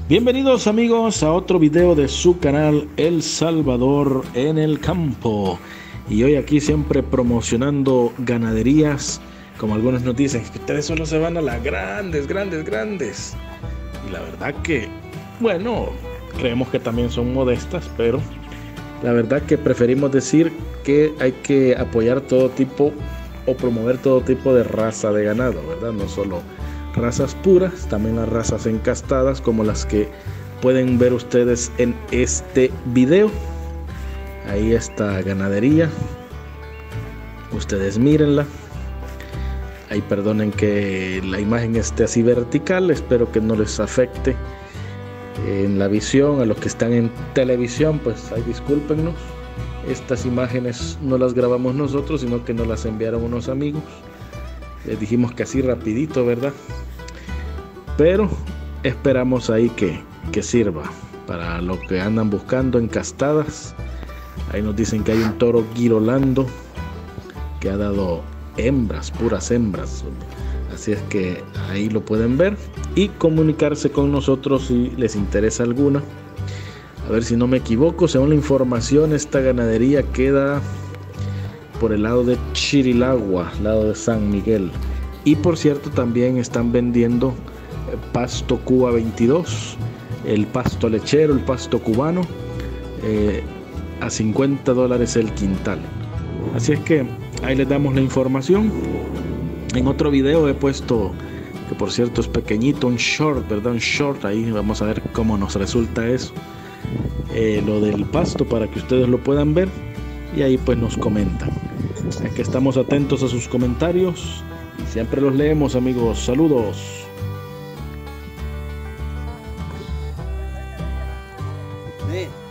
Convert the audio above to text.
Bienvenidos amigos a otro video de su canal El Salvador en el campo. Y hoy aquí siempre promocionando ganaderías. Como algunos nos dicen, que ustedes solo se van a las grandes. Y la verdad que, bueno, creemos que también son modestas, pero la verdad que preferimos decir que hay que apoyar todo tipo o promover todo tipo de raza de ganado, ¿verdad? No solo razas puras, también las razas encastadas como las que pueden ver ustedes en este video. Ahí está ganadería, ustedes mírenla. Ahí perdonen que la imagen esté así vertical, espero que no les afecte en la visión. A los que están en televisión, pues ahí discúlpenos, estas imágenes no las grabamos nosotros, sino que nos las enviaron unos amigos. Les dijimos que así rapidito, ¿verdad? Pero esperamos ahí que sirva para lo que andan buscando encastadas. Ahí nos dicen que hay un toro girolando que ha dado hembras, puras hembras. Así es que ahí lo pueden ver y comunicarse con nosotros si les interesa alguna. A ver si no me equivoco, según la información, esta ganadería queda por el lado de Chirilagua, lado de San Miguel. Y por cierto, también están vendiendo pasto Cuba 22, el pasto lechero, el pasto cubano, a $50 el quintal. Así es que ahí les damos la información. En otro video he puesto, que por cierto es pequeñito, un short, ¿verdad? Un short, ahí vamos a ver cómo nos resulta eso, lo del pasto, para que ustedes lo puedan ver y ahí pues nos comentan. Aquí estamos atentos a sus comentarios y siempre los leemos, amigos. Saludos. Sí.